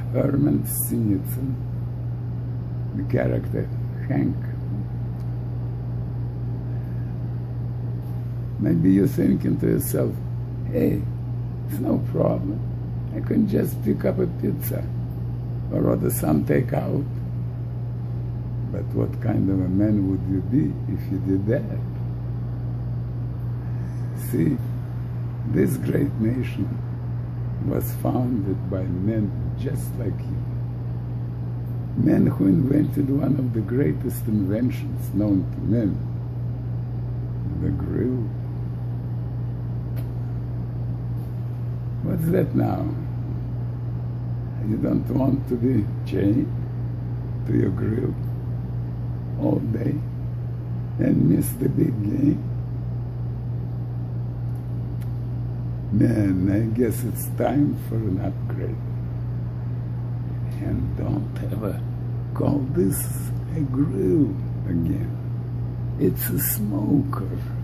Herman Sinitsyn, the character Hank. Maybe you're thinking to yourself, hey, it's no problem. I can just pick up a pizza or order some takeout. But what kind of a man would you be if you did that? See, this great nation was founded by men just like you. Men who invented one of the greatest inventions known to men, the grill. What's that now? You don't want to be chained to your grill all day and miss the big game? Man, I guess it's time for an upgrade. And don't ever call this a grill again. It's a smoker.